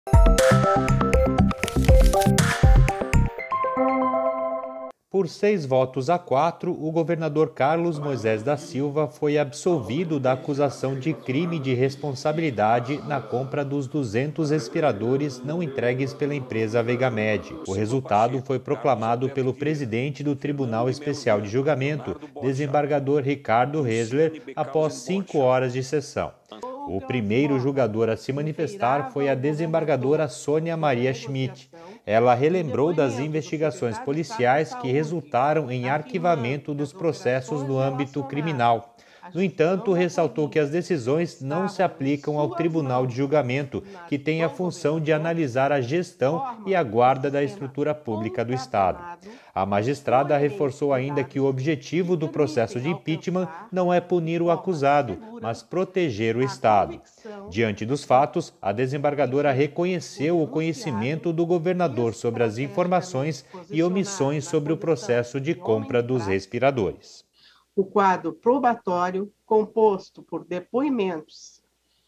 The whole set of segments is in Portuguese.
Por 6 votos a 4, o governador Carlos Moisés da Silva foi absolvido da acusação de crime de responsabilidade na compra dos 200 respiradores não entregues pela empresa Vegamed. O resultado foi proclamado pelo presidente do Tribunal Especial de Julgamento, desembargador Ricardo Hesler, após 5 horas de sessão. O primeiro julgador a se manifestar foi a desembargadora Sônia Maria Schmidt. Ela relembrou das investigações policiais que resultaram em arquivamento dos processos no âmbito criminal. No entanto, ressaltou que as decisões não se aplicam ao Tribunal de Julgamento, que tem a função de analisar a gestão e a guarda da estrutura pública do Estado. A magistrada reforçou ainda que o objetivo do processo de impeachment não é punir o acusado, mas proteger o Estado. Diante dos fatos, a desembargadora reconheceu o conhecimento do governador sobre as informações e omissões sobre o processo de compra dos respiradores. O quadro probatório, composto por depoimentos,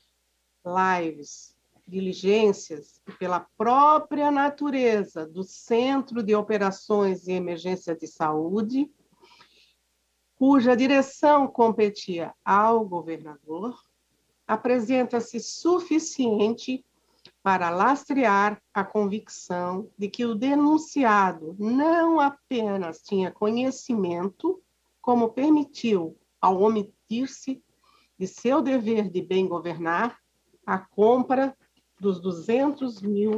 lives, diligências e pela própria natureza do Centro de Operações e Emergência de Saúde, cuja direção competia ao governador, apresenta-se suficiente para lastrear a convicção de que o denunciado não apenas tinha conhecimento, como permitiu, ao omitir-se de seu dever de bem governar, a compra dos 200 mil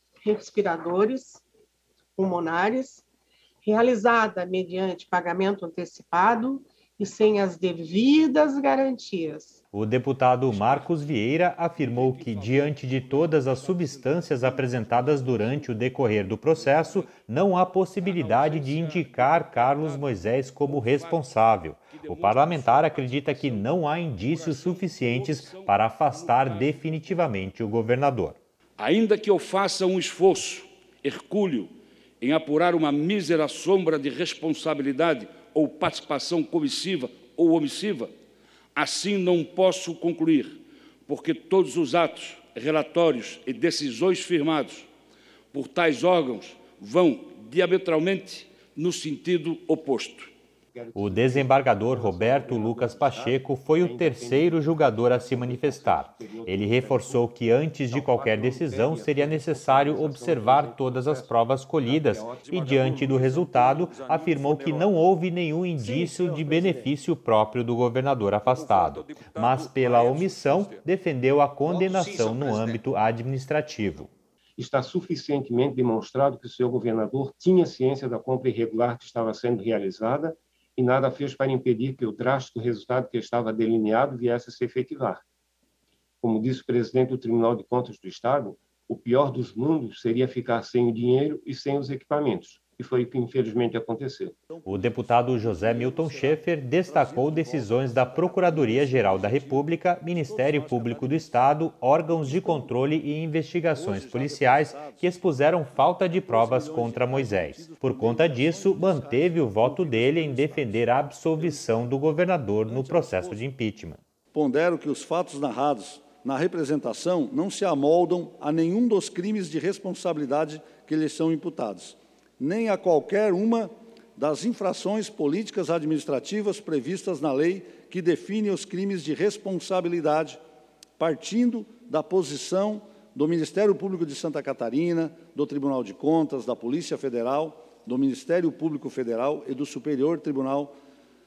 respiradores pulmonares, realizada mediante pagamento antecipado e sem as devidas garantias. O deputado Marcos Vieira afirmou que, diante de todas as substâncias apresentadas durante o decorrer do processo, não há possibilidade de indicar Carlos Moisés como responsável. O parlamentar acredita que não há indícios suficientes para afastar definitivamente o governador. Ainda que eu faça um esforço hercúleo em apurar uma mísera sombra de responsabilidade ou participação comissiva ou omissiva, assim não posso concluir, porque todos os atos, relatórios e decisões firmados por tais órgãos vão diametralmente no sentido oposto. O desembargador Roberto Lucas Pacheco foi o terceiro julgador a se manifestar. Ele reforçou que antes de qualquer decisão seria necessário observar todas as provas colhidas e, diante do resultado, afirmou que não houve nenhum indício de benefício próprio do governador afastado, mas pela omissão defendeu a condenação no âmbito administrativo. Está suficientemente demonstrado que o senhor governador tinha ciência da compra irregular que estava sendo realizada e nada fez para impedir que o drástico resultado que estava delineado viesse a se efetivar. Como disse o presidente do Tribunal de Contas do Estado, o pior dos mundos seria ficar sem o dinheiro e sem os equipamentos, e foi o que infelizmente aconteceu. O deputado José Milton Schaeffer destacou decisões da Procuradoria-Geral da República, Ministério Público do Estado, órgãos de controle e investigações policiais que expuseram falta de provas contra Moisés. Por conta disso, manteve o voto dele em defender a absolvição do governador no processo de impeachment. Pondero que os fatos narrados na representação não se amoldam a nenhum dos crimes de responsabilidade que lhes são imputados, nem a qualquer uma das infrações políticas administrativas previstas na lei que define os crimes de responsabilidade, partindo da posição do Ministério Público de Santa Catarina, do Tribunal de Contas, da Polícia Federal, do Ministério Público Federal e do Superior Tribunal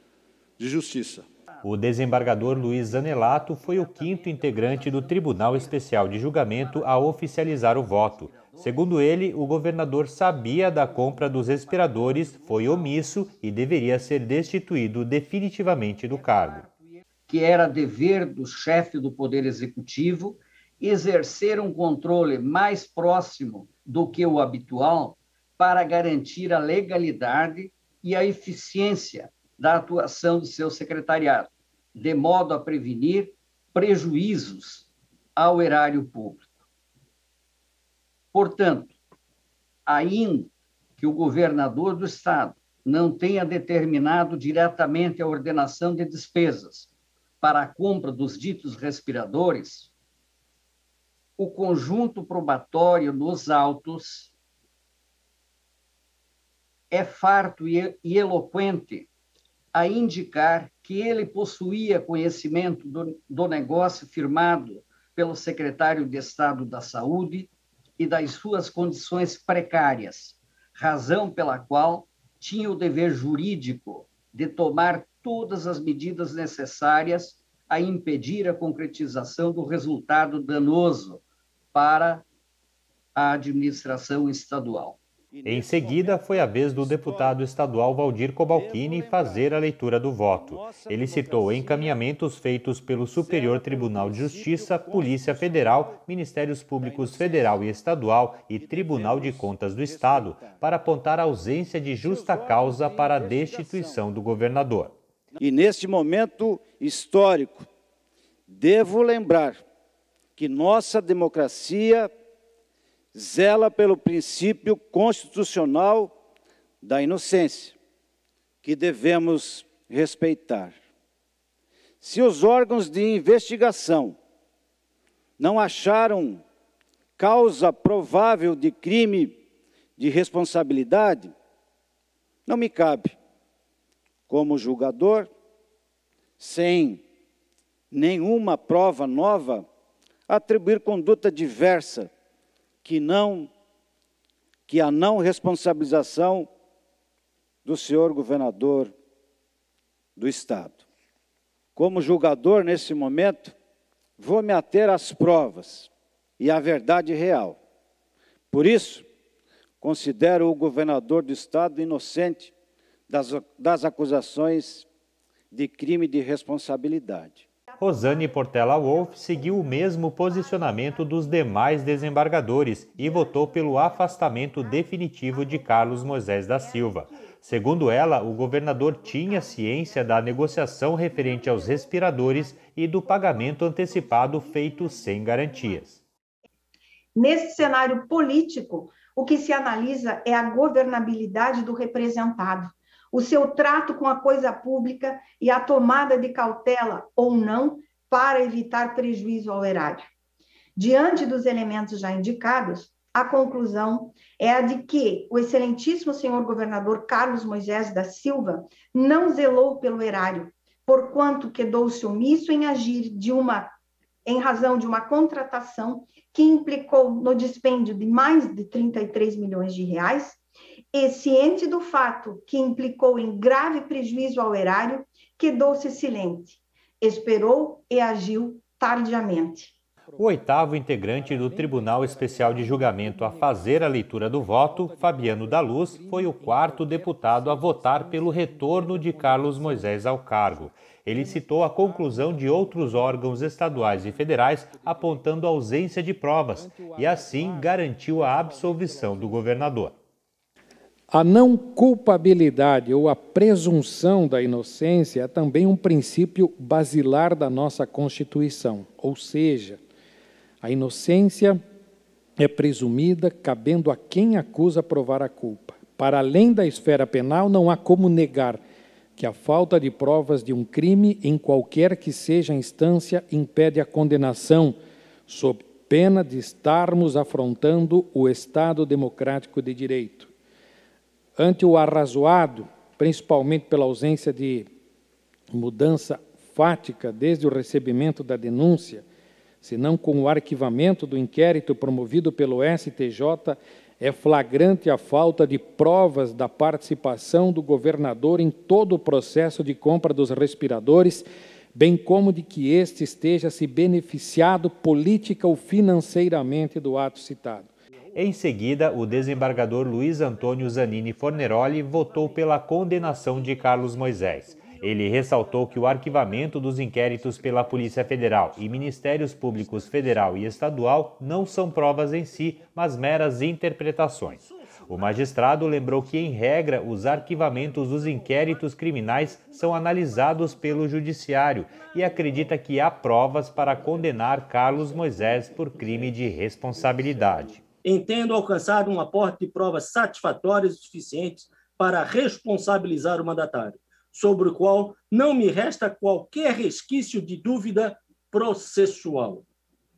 de Justiça. O desembargador Luiz Zanelato foi o quinto integrante do Tribunal Especial de Julgamento a oficializar o voto. Segundo ele, o governador sabia da compra dos respiradores, foi omisso e deveria ser destituído definitivamente do cargo. Que era dever do chefe do Poder Executivo exercer um controle mais próximo do que o habitual para garantir a legalidade e a eficiência da atuação do seu secretariado, de modo a prevenir prejuízos ao erário público. Portanto, ainda que o governador do Estado não tenha determinado diretamente a ordenação de despesas para a compra dos ditos respiradores, o conjunto probatório nos autos é farto e eloquente a indicar que ele possuía conhecimento do negócio firmado pelo secretário de Estado da Saúde e das suas condições precárias, razão pela qual tinha o dever jurídico de tomar todas as medidas necessárias a impedir a concretização do resultado danoso para a administração estadual. Em seguida, foi a vez do deputado estadual Valdir Cobalcini fazer a leitura do voto. Ele citou encaminhamentos feitos pelo Superior Tribunal de Justiça, Polícia Federal, Ministérios Públicos Federal e Estadual e Tribunal de Contas do Estado para apontar a ausência de justa causa para a destituição do governador. E neste momento histórico, devo lembrar que nossa democracia zela pelo princípio constitucional da inocência, que devemos respeitar. Se os órgãos de investigação não acharam causa provável de crime de responsabilidade, não me cabe, como julgador, sem nenhuma prova nova, atribuir conduta diversa que a não responsabilização do senhor governador do Estado. Como julgador, nesse momento, vou me ater às provas e à verdade real. Por isso, considero o governador do Estado inocente das acusações de crime de responsabilidade. Rosane Portela Wolff seguiu o mesmo posicionamento dos demais desembargadores e votou pelo afastamento definitivo de Carlos Moisés da Silva. Segundo ela, o governador tinha ciência da negociação referente aos respiradores e do pagamento antecipado feito sem garantias. Nesse cenário político, o que se analisa é a governabilidade do representado, o seu trato com a coisa pública e a tomada de cautela ou não para evitar prejuízo ao erário. Diante dos elementos já indicados, a conclusão é a de que o excelentíssimo senhor governador Carlos Moisés da Silva não zelou pelo erário, porquanto quedou-se omisso em agir em razão de uma contratação que implicou no dispêndio de mais de 33 milhões de reais, e ciente do fato que implicou em grave prejuízo ao erário, quedou-se silente, esperou e agiu tardiamente. O oitavo integrante do Tribunal Especial de Julgamento a fazer a leitura do voto, Fabiano da Luz, foi o quarto deputado a votar pelo retorno de Carlos Moisés ao cargo. Ele citou a conclusão de outros órgãos estaduais e federais apontando a ausência de provas e, assim, garantiu a absolvição do governador. A não culpabilidade ou a presunção da inocência é também um princípio basilar da nossa Constituição, ou seja, a inocência é presumida cabendo a quem acusa provar a culpa. Para além da esfera penal, não há como negar que a falta de provas de um crime, em qualquer que seja a instância, impede a condenação, sob pena de estarmos afrontando o Estado democrático de direito. Ante o arrazoado, principalmente pela ausência de mudança fática desde o recebimento da denúncia, senão com o arquivamento do inquérito promovido pelo STJ, é flagrante a falta de provas da participação do governador em todo o processo de compra dos respiradores, bem como de que este esteja se beneficiado política ou financeiramente do ato citado. Em seguida, o desembargador Luiz Antônio Zanini Forneroli votou pela condenação de Carlos Moisés. Ele ressaltou que o arquivamento dos inquéritos pela Polícia Federal e Ministérios Públicos Federal e Estadual não são provas em si, mas meras interpretações. O magistrado lembrou que, em regra, os arquivamentos dos inquéritos criminais são analisados pelo Judiciário e acredita que há provas para condenar Carlos Moisés por crime de responsabilidade. Entendo alcançado um aporte de provas satisfatórias e suficientes para responsabilizar o mandatário, sobre o qual não me resta qualquer resquício de dúvida processual.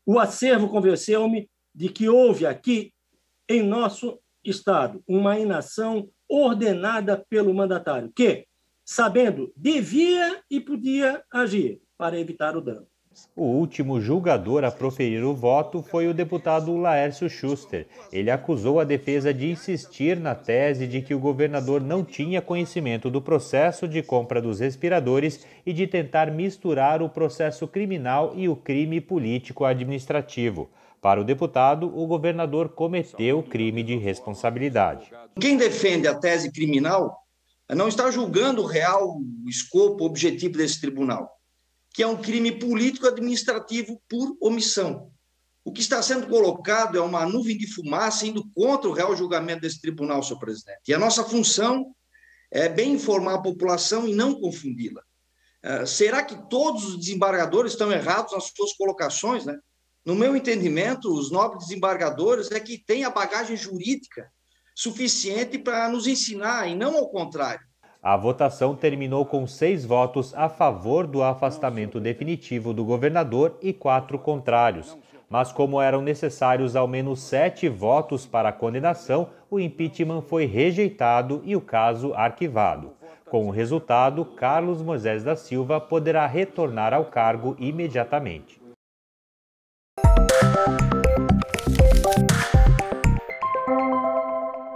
O acervo convenceu-me de que houve aqui, em nosso Estado, uma inação ordenada pelo mandatário, que, sabendo, devia e podia agir para evitar o dano. O último julgador a proferir o voto foi o deputado Laércio Schuster. Ele acusou a defesa de insistir na tese de que o governador não tinha conhecimento do processo de compra dos respiradores e de tentar misturar o processo criminal e o crime político-administrativo. Para o deputado, o governador cometeu crime de responsabilidade. Quem defende a tese criminal não está julgando o real escopo, objetivo desse tribunal, que é um crime político-administrativo por omissão. O que está sendo colocado é uma nuvem de fumaça indo contra o real julgamento desse tribunal, senhor presidente. E a nossa função é bem informar a população e não confundi-la. Será que todos os desembargadores estão errados nas suas colocações, né? No meu entendimento, os nobres desembargadores é que têm a bagagem jurídica suficiente para nos ensinar, e não ao contrário. A votação terminou com 6 votos a favor do afastamento definitivo do governador e 4 contrários. Mas como eram necessários ao menos 7 votos para a condenação, o impeachment foi rejeitado e o caso arquivado. Com o resultado, Carlos Moisés da Silva poderá retornar ao cargo imediatamente.